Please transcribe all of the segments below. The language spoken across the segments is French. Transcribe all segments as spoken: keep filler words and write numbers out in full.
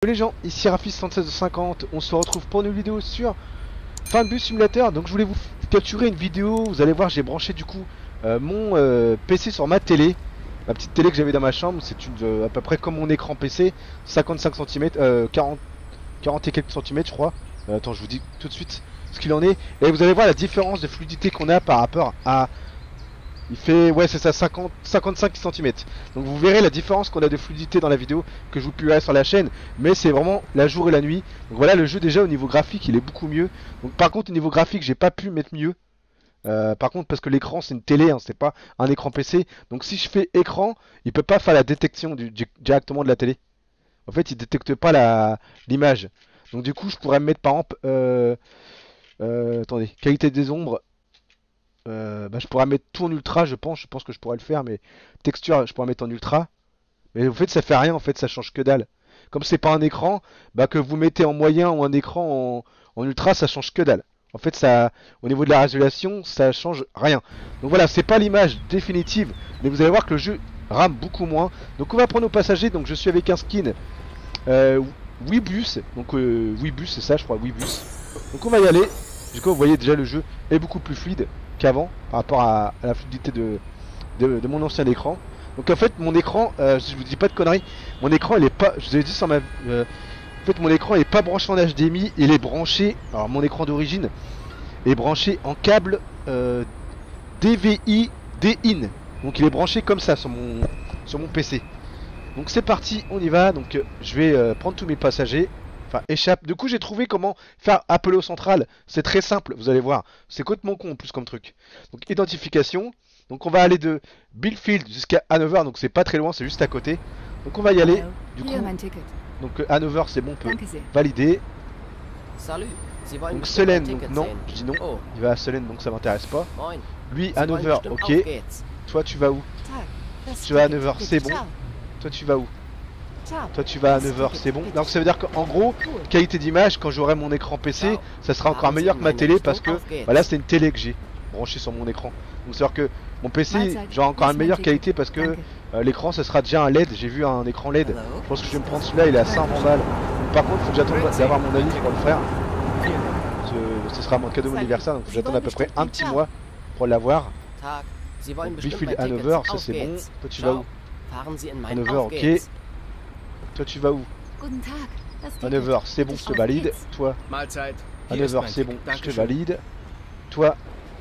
Salut les gens, ici Rafis soixante-seize cinquante, on se retrouve pour une vidéo sur Fanbus Simulator. Donc je voulais vous capturer une vidéo, vous allez voir j'ai branché du coup euh, mon euh, P C sur ma télé. La petite télé que j'avais dans ma chambre, c'est une euh, à peu près comme mon écran P C, cinquante-cinq centimètres, euh, quarante, quarante et quelques centimètres je crois. Euh, attends, je vous dis tout de suite ce qu'il en est. Et vous allez voir la différence de fluidité qu'on a par rapport à... Il fait, ouais c'est ça, cinquante, cinquante-cinq centimètres. Donc vous verrez la différence qu'on a de fluidité dans la vidéo que je vous publierai sur la chaîne. Mais c'est vraiment la jour et la nuit. Donc voilà, le jeu déjà au niveau graphique il est beaucoup mieux. Donc par contre au niveau graphique j'ai pas pu mettre mieux. Euh, par contre parce que l'écran c'est une télé, hein, c'est pas un écran P C. Donc si je fais écran, il peut pas faire la détection du, du- directement de la télé. En fait il détecte pas la l'image. Donc du coup je pourrais mettre par exemple... Euh, euh, attendez, qualité des ombres. Euh, bah, je pourrais mettre tout en ultra, je pense. Je pense que je pourrais le faire, mais texture, je pourrais mettre en ultra. Mais en fait, ça fait rien. En fait, ça change que dalle. Comme c'est pas un écran, bah que vous mettez en moyen ou un écran en, en ultra, ça change que dalle. En fait, ça, au niveau de la résolution, ça change rien. Donc voilà, c'est pas l'image définitive, mais vous allez voir que le jeu rame beaucoup moins. Donc on va prendre nos passagers. Donc je suis avec un skin euh, Webus. Donc euh, Webus, c'est ça, je crois, Webus. Donc on va y aller. Du coup, vous voyez déjà le jeu est beaucoup plus fluide qu'avant par rapport à, à la fluidité de, de, de mon ancien écran. Donc en fait, mon écran, euh, je vous dis pas de conneries, mon écran il est pas, je vous ai dit sur ma, euh, en fait mon écran est pas branché en H D M I, il est branché, alors mon écran d'origine est branché en câble euh, D V I D-in. Donc il est branché comme ça sur mon, sur mon P C. Donc c'est parti, on y va. Donc euh, je vais euh, prendre tous mes passagers. Enfin, échappe. Du coup, j'ai trouvé comment faire appel au central. C'est très simple, vous allez voir. C'est complètement con en plus comme truc. Donc identification. Donc on va aller de Billfield jusqu'à Hanover. Donc c'est pas très loin, c'est juste à côté. Donc on va y aller. Du coup, donc euh, Hanover c'est bon, on peut valider. Salut, Sie wollen Donc bestimmt Selen, ein donc Ticket non, sehen. je dis non. Oh, Il va à Selen, donc ça m'intéresse pas. moin. Lui, Sie wollen Hanover, bestimmt ok. auf geht's. Toi tu vas où? Tu vas à Hanover, c'est bon. Toi tu vas où? Toi tu vas à neuf heures, c'est bon. Donc ça veut dire qu'en gros, qualité d'image, quand j'aurai mon écran P C, ça sera encore meilleur que ma télé parce que bah là c'est une télé que j'ai branchée sur mon écran. Donc c'est à dire que mon P C, j'aurai encore une meilleure qualité parce que euh, l'écran ça sera déjà un L E D. J'ai vu un écran L E D. Je pense que je vais me prendre celui-là, il est à cinq cents balles. Donc, par contre, il faut que j'attende d'avoir mon avis pour le frère. Ce, ce sera mon cadeau d'anniversaire, donc j'attends à peu près un petit mois pour l'avoir. Tag, Sie wollen bestimmt Billfield ein à Ticket neuf heures, sehen. ça Auf c'est bon. geht's. Toi tu vas où? Fahren Sie in À mein neuf heures, Auf ok. geht's. Toi tu vas où? À neuf heures, c'est bon, je te valide. Toi, Mahlzeit. à Hier neuf ist heures, mein c'est bon, Ticket. je te Dankeschön. valide. Toi,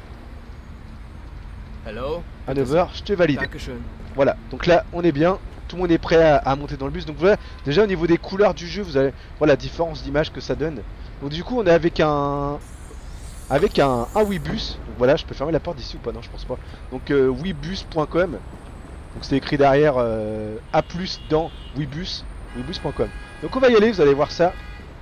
Hello. à neuf heures, je te valide. Dankeschön. Voilà, donc là, on est bien. Tout le monde est prêt à, à monter dans le bus. Donc voilà, déjà au niveau des couleurs du jeu, vous avez voilà la différence d'image que ça donne. Donc du coup, on est avec un avec un, un Webus. Donc voilà, je peux fermer la porte d'ici ou pas? Non, je pense pas. Donc euh, webus point com. Donc c'est écrit derrière euh, A plus dans Webus, webus point com. Donc on va y aller, vous allez voir ça.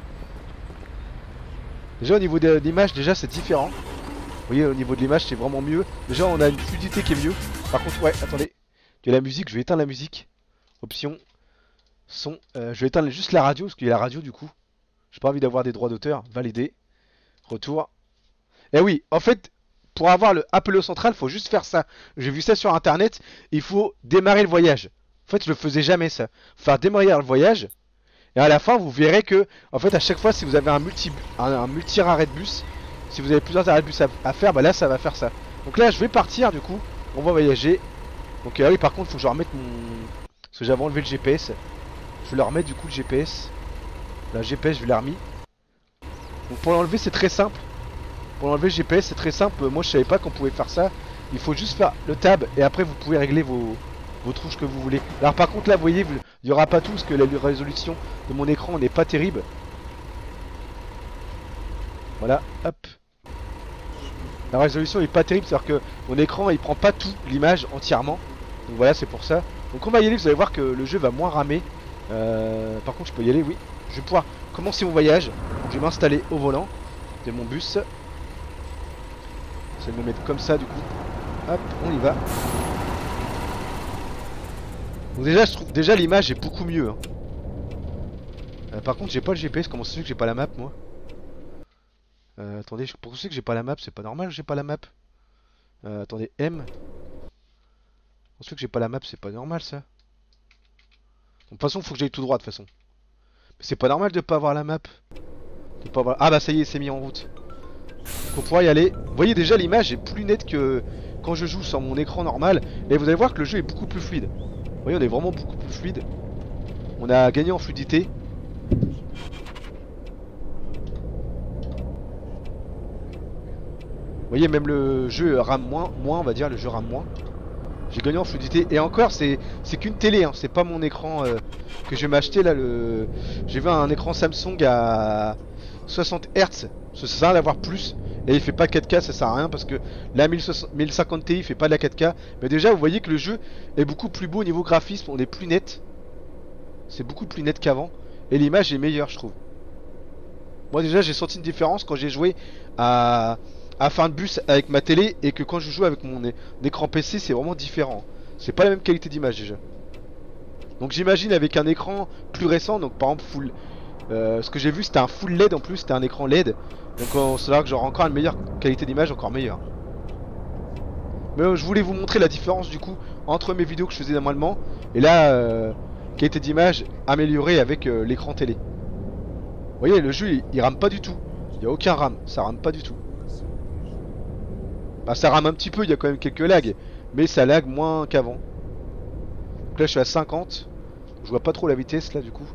Déjà au niveau de l'image, déjà c'est différent. Vous voyez, au niveau de l'image, c'est vraiment mieux. Déjà, on a une fluidité qui est mieux. Par contre, ouais, attendez. Il y a la musique, je vais éteindre la musique. Option, son. Euh, je vais éteindre juste la radio, parce qu'il y a la radio du coup. J'ai pas envie d'avoir des droits d'auteur. Valider. Retour. Et oui, en fait, pour avoir le appel au central, faut juste faire ça. J'ai vu ça sur internet. Il faut démarrer le voyage. En fait, je le faisais jamais ça. Faut faire démarrer le voyage. Et à la fin, vous verrez que, en fait, à chaque fois, si vous avez un multi, un, un multi arrêt de bus, si vous avez plusieurs arrêts de bus à, à faire, bah là, ça va faire ça. Donc là, je vais partir du coup. On va voyager. Donc euh, oui, par contre, faut que je remette mon, parce que j'avais enlevé le G P S. Je vais leur remettre du coup le G P S. La G P S, je l'ai remis. Donc pour l'enlever, c'est très simple. Pour enlever le G P S, c'est très simple. Moi, je savais pas qu'on pouvait faire ça. Il faut juste faire le tab et après, vous pouvez régler vos vos touches que vous voulez. Alors par contre là vous voyez, il n'y aura pas tout parce que la résolution de mon écran n'est pas terrible. Voilà, hop. La résolution est pas terrible, c'est à dire que mon écran il prend pas tout l'image entièrement. Donc voilà, c'est pour ça. Donc on va y aller, vous allez voir que le jeu va moins ramer. Euh, par contre je peux y aller, oui. Je vais pouvoir commencer mon voyage. Je vais m'installer au volant de mon bus. Je vais me mettre comme ça du coup. Hop, on y va. Donc déjà je trouve déjà l'image est beaucoup mieux hein. euh, Par contre j'ai pas le G P S, comment ça se fait que j'ai pas la map moi? euh, Attendez, pourquoi c'est que j'ai pas la map? C'est pas normal que j'ai pas la map. euh, Attendez, M. On se fait que j'ai pas la map, c'est pas normal ça. De toute façon faut que j'aille tout droit de toute façon. C'est pas normal de pas avoir la map. De pas avoir... Ah bah ça y est, c'est mis en route. Pour pouvoir y aller. Vous voyez déjà l'image est plus nette que quand je joue sur mon écran normal. Et vous allez voir que le jeu est beaucoup plus fluide. Vous voyez, on est vraiment beaucoup plus fluide. On a gagné en fluidité. Vous voyez, même le jeu rame moins, moins on va dire, le jeu rame moins. J'ai gagné en fluidité. Et encore, c'est c'est qu'une télé, hein. C'est pas mon écran euh, que je vais m'acheter là. Le... J'ai vu un écran Samsung à soixante hertz. Ça sert à rien d'avoir plus. Et il fait pas quatre K, ça sert à rien parce que la mille cinquante Ti il fait pas de la quatre K. Mais déjà, vous voyez que le jeu est beaucoup plus beau au niveau graphisme. On est plus net. C'est beaucoup plus net qu'avant. Et l'image est meilleure, je trouve. Moi, déjà, j'ai senti une différence quand j'ai joué à. à fin de bus avec ma télé et que quand je joue avec mon é écran P C c'est vraiment différent. C'est pas la même qualité d'image déjà. Donc j'imagine avec un écran plus récent, donc par exemple full euh, ce que j'ai vu c'était un full L E D en plus, c'était un écran L E D. Donc on saura que j'aurai encore une meilleure qualité d'image, encore meilleure. Mais euh, je voulais vous montrer la différence du coup entre mes vidéos que je faisais normalement et là euh, qualité d'image améliorée avec euh, l'écran télé. Vous voyez le jeu il, il rame pas du tout. Il y a aucun rame, ça rame pas du tout. Bah ça rame un petit peu, il y a quand même quelques lags. Mais ça lag moins qu'avant. Donc là je suis à cinquante. Je vois pas trop la vitesse là du coup.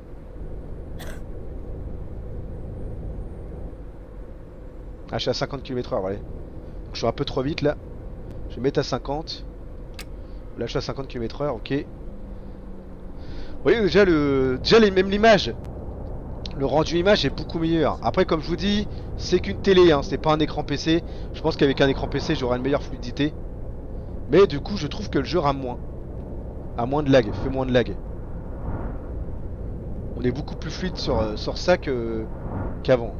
Ah je suis à cinquante kilomètres heure, voilà. Donc je suis un peu trop vite là. Je vais mettre à cinquante. Là je suis à cinquante kilomètres heure, ok. Vous voyez déjà le. Déjà les... même l'image. Le rendu image est beaucoup meilleur. Après comme je vous dis, c'est qu'une télé, hein, c'est pas un écran P C. Je pense qu'avec un écran P C j'aurai une meilleure fluidité. Mais du coup je trouve que le jeu rame moins. A moins de lag, fait moins de lag. On est beaucoup plus fluide sur, sur ça que qu'avant.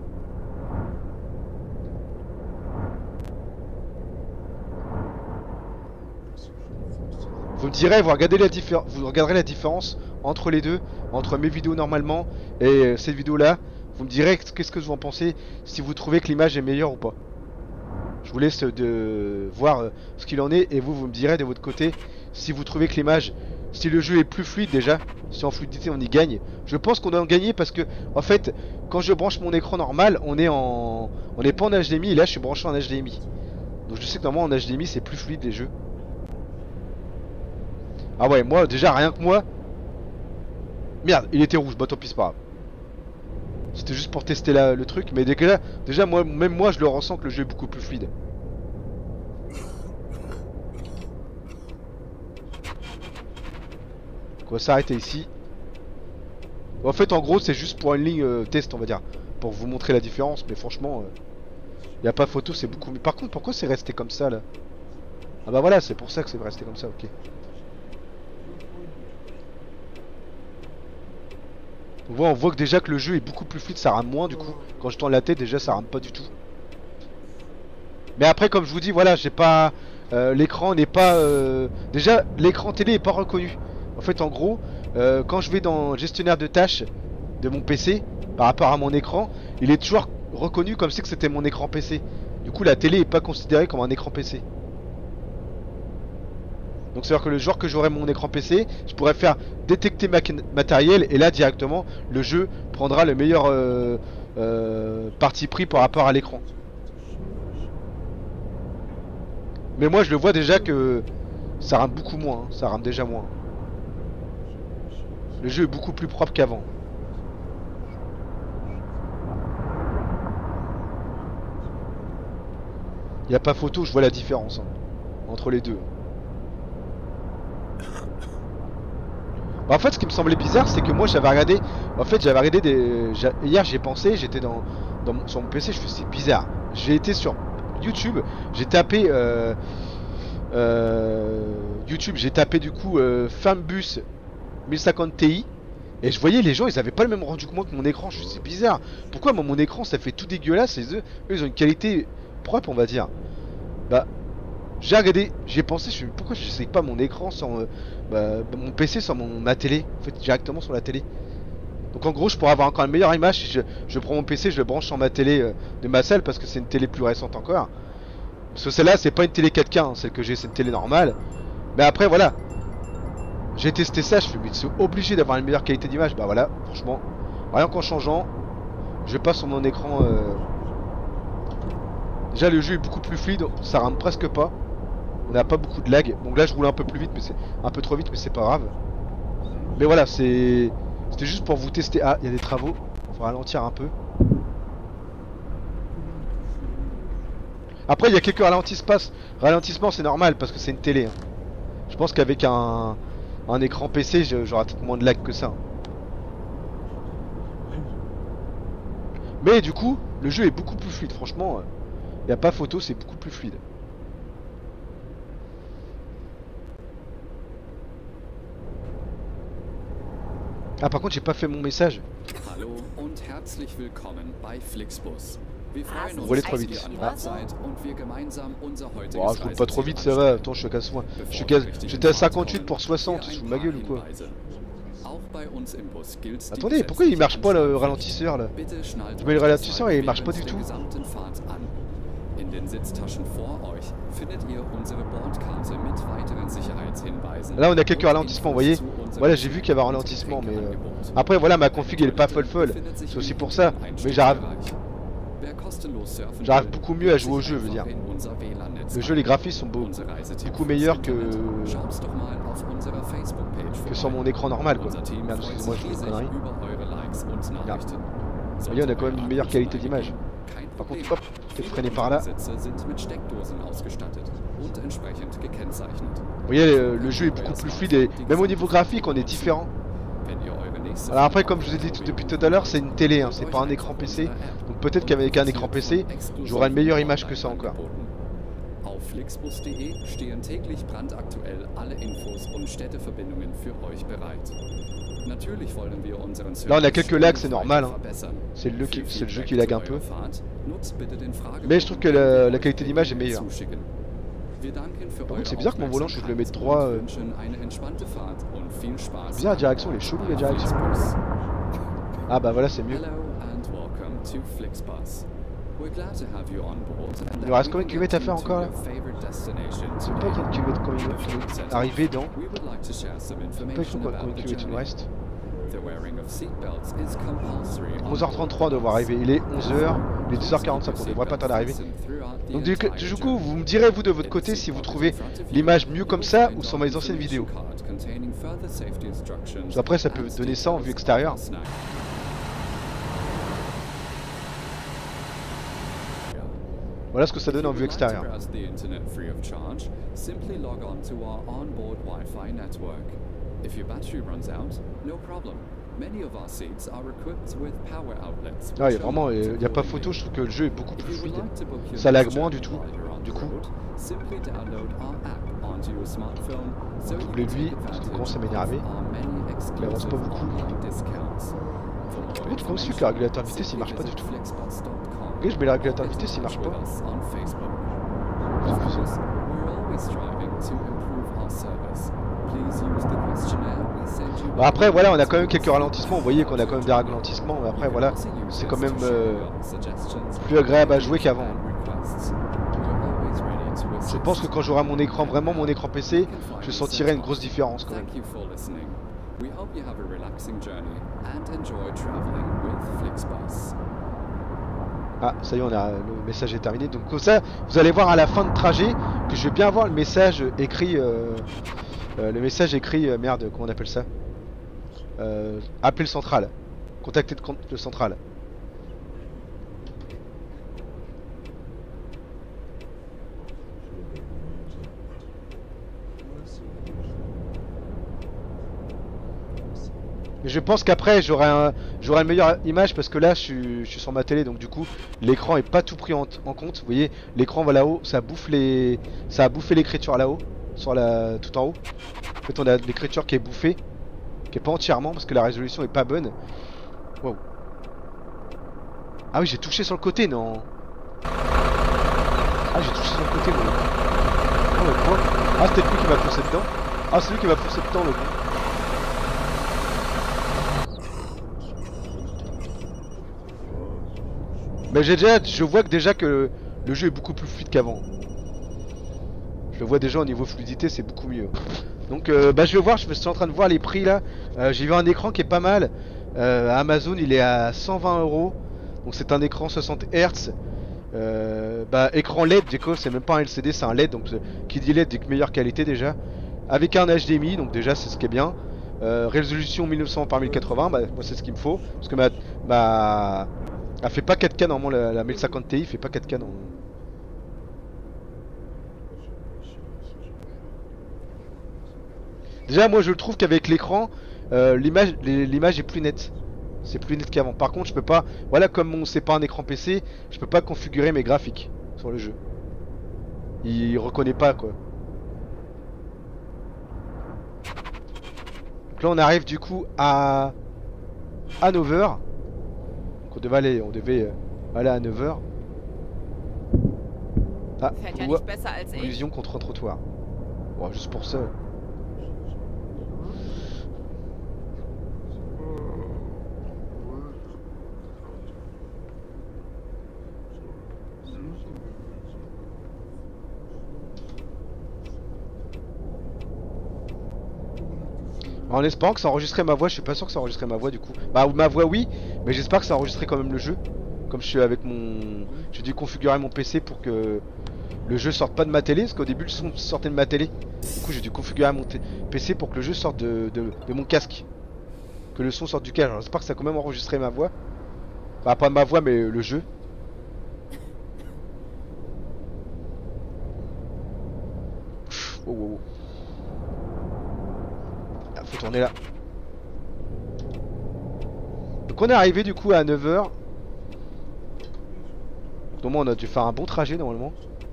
Vous me direz, vous regardez la différence, vous regarderez la différence entre les deux, entre mes vidéos normalement et cette vidéo là. Vous me direz qu'est-ce que vous en pensez, si vous trouvez que l'image est meilleure ou pas. Je vous laisse de voir ce qu'il en est et vous, vous me direz de votre côté si vous trouvez que l'image, si le jeu est plus fluide déjà, si en fluidité on y gagne. Je pense qu'on doit en gagner parce que en fait, quand je branche mon écran normal, on est en, on n'est pas en H D M I et là je suis branché en H D M I. Donc je sais que normalement en H D M I c'est plus fluide les jeux. Ah ouais, moi déjà rien que moi. Merde, il était rouge, bah tant pis c'est pas grave. C'était juste pour tester la, le truc, mais déjà, déjà moi, même moi je le ressens que le jeu est beaucoup plus fluide. On va s'arrêter ici. En fait en gros c'est juste pour une ligne euh, test on va dire. Pour vous montrer la différence, mais franchement il euh, n'y a pas photo, c'est beaucoup mieux. Par contre pourquoi c'est resté comme ça là? Ah bah voilà, c'est pour ça que c'est resté comme ça, ok. On voit, on voit que déjà que le jeu est beaucoup plus fluide, ça rame moins du coup. Quand je tourne la tête déjà ça rame pas du tout. Mais après comme je vous dis voilà, j'ai pas euh, l'écran n'est pas euh... déjà l'écran télé est pas reconnu. En fait en gros euh, quand je vais dans le gestionnaire de tâches de mon P C par rapport à mon écran, il est toujours reconnu comme si que c'était mon écran P C. Du coup la télé est pas considérée comme un écran P C. Donc c'est à dire que le jour que j'aurai mon écran P C, je pourrais faire détecter ma matériel et là directement le jeu prendra le meilleur euh, euh, parti pris par rapport à l'écran. Mais moi je le vois déjà que ça rame beaucoup moins, hein. Ça rame déjà moins. Le jeu est beaucoup plus propre qu'avant. Il n'y a pas photo, je vois la différence hein, entre les deux. Bah en fait ce qui me semblait bizarre c'est que moi j'avais regardé. En fait j'avais regardé des. Hier j'ai pensé, j'étais dans, dans mon... sur mon P C, je me suis dit c'est bizarre. J'ai été sur YouTube, j'ai tapé euh... Euh... YouTube, j'ai tapé du coup euh, Fambus mille cinquante Ti. Et je voyais les gens ils avaient pas le même rendu que moi que mon écran. Je me suis dit c'est bizarre. Pourquoi moi mon écran ça fait tout dégueulasse et eux, eux ils ont une qualité propre on va dire. Bah j'ai regardé, j'ai pensé, je me suis dit, pourquoi je sais pas mon écran sans euh, bah, mon P C sur mon, ma télé, en fait directement sur la télé. Donc en gros je pourrais avoir encore une meilleure image si je, je prends mon P C, je le branche sur ma télé euh, de ma salle parce que c'est une télé plus récente encore. Parce que celle-là c'est pas une télé quatre K, hein, celle que j'ai c'est une télé normale. Mais après voilà. J'ai testé ça, je fais mais c'est obligé d'avoir une meilleure qualité d'image. Bah voilà, franchement, rien qu'en changeant, je passe sur mon écran. Euh... Déjà le jeu est beaucoup plus fluide, ça rame presque pas. On n'a pas beaucoup de lag. Donc là je roule un peu plus vite, mais c'est un peu trop vite, mais c'est pas grave. Mais voilà, c'est c'était juste pour vous tester. Ah, il y a des travaux, faut ralentir un peu. Après il y a quelques ralentissements, ralentissements c'est normal parce que c'est une télé. Hein. Je pense qu'avec un, un écran P C j'aurai peut-être moins de lag que ça. Mais du coup le jeu est beaucoup plus fluide, franchement. Il n'y a pas photo, c'est beaucoup plus fluide. Ah par contre j'ai pas fait mon message. Hallo und herzlich willkommen bei Flixbus. Wir freuen Vous roulez uns, trop dass vite. ihr an Ah. Bord seid und wir gemeinsam unser heutiges Oh, je roule pas trop vite, ça va. Attends, je suis à soin. Je suis quasi... J'étais à cinquante-huit pour soixante, tu te fous de ma gueule ou quoi? Attendez, pourquoi il marche pas le ralentisseur là? Je mets le ralentisseur et il marche pas du tout. In den Sitztaschen vor euch findet ihr unsere Bordkarte mit weiteren Sicherheitshinweisen. Là on a quelques ralentissements, vous voyez. Voilà, j'ai vu qu'il y avait un ralentissement, mais euh... après voilà, ma config elle est pas folle folle. C'est aussi pour ça. Mais j'arrive, j'arrive beaucoup mieux à jouer au jeu, je veux dire. Le jeu, les graphismes sont beaucoup, beaucoup meilleurs que que sur mon écran normal, quoi. Merde, excusez-moi, je fais une connerie. Merde. Vous voyez, on a quand même une meilleure qualité d'image. Par contre, hop, je vais freiner par là. Vous voyez, le, le jeu est beaucoup plus fluide et même au niveau graphique, on est différent. Alors après, comme je vous ai dit tout, depuis tout à l'heure, c'est une télé, hein, c'est pas un écran P C. Donc peut-être qu'avec un écran P C, j'aurai une meilleure image que ça encore. Auf flixbus punkt de stehen täglich brandaktuell alle Infos und Städteverbindungen für euch bereit. Natürlich wollen wir unseren Service. Là on a quelques lags, c'est normal. Hein. C'est le, le jeu qui lag un peu. Mais je trouve que la, la qualité d'image est meilleure. Par contre c'est bizarre que mon volant je le mets de droit. Euh... C'est bizarre la direction, elle est chelou la direction. Ah bah voilà c'est mieux. Il nous reste combien de kilomètres à faire encore là? Je sais pas combien de kilomètres combien arriver dans. Je sais pas combien de kilomètres il nous reste. onze heures trente-trois on devrait arriver, il est onze heures, il est douze heures quarante-cinq, on devrait pas tarder à arriver. Donc du, du coup vous me direz vous de votre côté si vous trouvez l'image mieux comme ça ou sur mes anciennes vidéos. Après ça peut donner ça en vue extérieure. Voilà ce que ça donne en vue extérieure. Ah, il y a vraiment, il n'y a pas photo, je trouve que le jeu est beaucoup plus fluide. Ça lag moins du tout, du coup. Double-lui, parce qu'il commence à m'énerver. Il avance pas beaucoup. Mais comment c'est que le régulateur de vitesse il marche pas du tout? Ok, je mets le régulateur de vitesse il marche pas. Bon, après voilà on a quand même quelques ralentissements, vous voyez qu'on a quand même des ralentissements, mais après voilà c'est quand même euh, plus agréable à jouer qu'avant. Je pense que quand j'aurai mon écran, vraiment mon écran P C, je sentirai une grosse différence quand même. Ah ça y est on a, le message est terminé, donc comme ça vous allez voir à la fin de trajet que je vais bien avoir le message écrit euh, euh, le message écrit euh, merde comment on appelle ça euh, appeler le central, contacter le central. Mais je pense qu'après j'aurai un, j'aurai une meilleure image parce que là je suis, je suis sur ma télé donc du coup l'écran est pas tout pris en, en compte. Vous voyez l'écran va là-haut, ça bouffe les, ça a bouffé l'écriture là-haut, sur la, tout en haut. En fait on a l'écriture qui est bouffée, qui est pas entièrement parce que la résolution est pas bonne. Wow. Ah oui j'ai touché sur le côté non. Ah j'ai touché sur le côté moi. Oh, le point. Ah c'était lui qui m'a foncé dedans. Ah c'est lui qui m'a foncé dedans le con. Mais j'ai déjà, je vois que déjà que le, le jeu est beaucoup plus fluide qu'avant. Je le vois déjà au niveau fluidité, c'est beaucoup mieux. Donc euh, bah je vais voir, je suis en train de voir les prix là. Euh, J'ai vu un écran qui est pas mal. Euh, à Amazon il est à cent vingt euros. Donc c'est un écran soixante hertz. Euh, bah écran L E D, du c'est même pas un L C D, c'est un L E D. Donc qui dit L E D dit que meilleure qualité déjà. Avec un H D M I, donc déjà c'est ce qui est bien. Euh, résolution mille neuf cents par mille quatre-vingts, bah moi c'est ce qu'il me faut. Parce que ma, ma... elle fait pas quatre K normalement, la, la mille cinquante Ti fait pas quatre K normalement. Déjà moi je trouve qu'avec l'écran, euh, l'image l'image est plus nette. C'est plus net qu'avant. Par contre je peux pas, voilà comme on c'est pas un écran P C, je peux pas configurer mes graphiques sur le jeu. Il reconnaît pas quoi. Donc là on arrive du coup à Hanover. Donc on devait aller, on devait euh, aller à Hanover. Ah, Fährt ja ouah, nicht besser als ich. collision contre un trottoir. Bon, juste pour ça. En espérant que ça enregistrait ma voix, je suis pas sûr que ça enregistrait ma voix du coup. Bah ma voix oui, mais j'espère que ça enregistrait quand même le jeu. Comme je suis avec mon... J'ai dû configurer mon P C pour que le jeu sorte pas de ma télé, parce qu'au début le son sortait de ma télé. Du coup j'ai dû configurer mon P C pour que le jeu sorte de, de, de mon casque. Que le son sorte du casque. Alors j'espère que ça a quand même enregistré ma voix. Enfin pas ma voix mais le jeu. Pff, oh, oh, oh. Faut tourner là. Donc on est arrivé du coup à neuf heures. Donc on a dû faire un bon trajet normalement.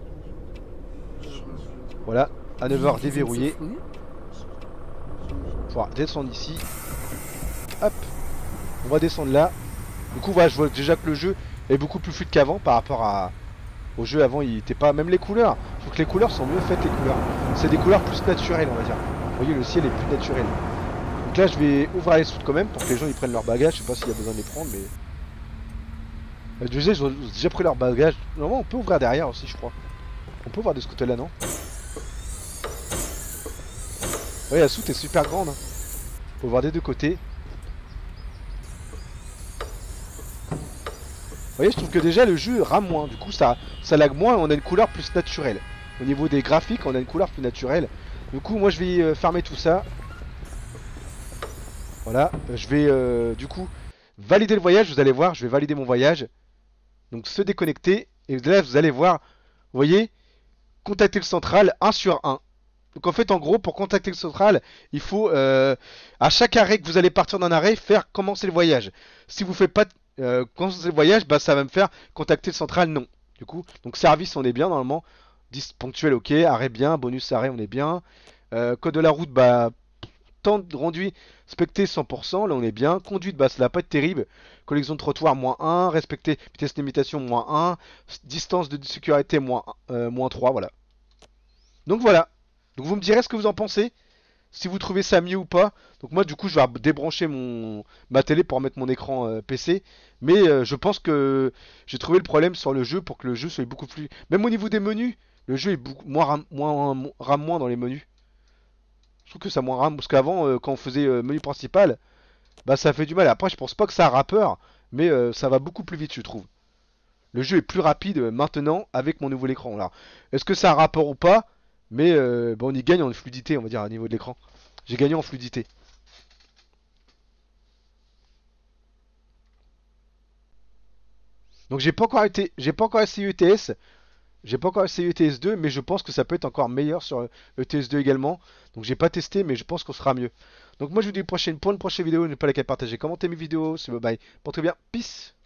Voilà, à neuf heures déverrouillé. On va descendre ici. Hop. On va descendre là. Du coup voilà, je vois déjà que le jeu est beaucoup plus fluide qu'avant par rapport à... au jeu avant il était pas... Même les couleurs. Je trouve que les couleurs sont mieux faites les couleurs. C'est des couleurs plus naturelles on va dire. Vous voyez le ciel est plus naturel. Donc là je vais ouvrir les soutes quand même pour que les gens ils prennent leur bagage. Je sais pas s'il y a besoin de les prendre mais... Je disais, ils ont déjà pris leur bagage. Normalement on peut ouvrir derrière aussi je crois. On peut ouvrir de ce côté là non? Ouais la soute est super grande hein. Faut voir des deux côtés. Vous voyez je trouve que déjà le jeu rame moins. Du coup ça, ça lag moins et on a une couleur plus naturelle. Au niveau des graphiques on a une couleur plus naturelle. Du coup moi je vais euh, fermer tout ça. Voilà, je vais euh, du coup valider le voyage, vous allez voir, je vais valider mon voyage. Donc se déconnecter, et là vous allez voir, vous voyez, contacter le central un sur un. Donc en fait en gros pour contacter le central, il faut euh, à chaque arrêt que vous allez partir d'un arrêt, faire commencer le voyage. Si vous faites pas euh, commencer le voyage, bah ça va me faire contacter le central non. Du coup, donc service on est bien normalement, dix ponctuel ok, arrêt bien, bonus arrêt on est bien. Euh, code de la route bah temps de conduite respecté cent pour cent, là on est bien. Conduite bah ça va pas être terrible. Collection de trottoir moins un, respecter vitesse limitation moins un, distance de sécurité moins, euh, moins trois, voilà. Donc voilà. Donc vous me direz ce que vous en pensez, si vous trouvez ça mieux ou pas. Donc moi du coup je vais débrancher mon ma télé pour mettre mon écran euh, P C. Mais euh, je pense que j'ai trouvé le problème sur le jeu pour que le jeu soit beaucoup plus... Même au niveau des menus, le jeu est beaucoup moins ram moins, rame moins dans les menus. Je trouve que ça moins rame parce qu'avant euh, quand on faisait euh, menu principal, bah ça fait du mal. Après je pense pas que ça a rappeur, mais euh, ça va beaucoup plus vite je trouve. Le jeu est plus rapide euh, maintenant avec mon nouvel écran là. Est-ce que ça a rapport ou pas? Mais euh, bah, on y gagne en fluidité on va dire au niveau de l'écran. J'ai gagné en fluidité. Donc j'ai pas encore été, j'ai pas encore essayé E T S. J'ai pas encore essayé E T S deux, mais je pense que ça peut être encore meilleur sur E T S deux également. Donc j'ai pas testé, mais je pense qu'on sera mieux. Donc moi je vous dis une prochaine, pour une prochaine vidéo, n'oubliez pas de liker, partager, commenter mes vidéos. C'est bye bye. Portez bien, peace.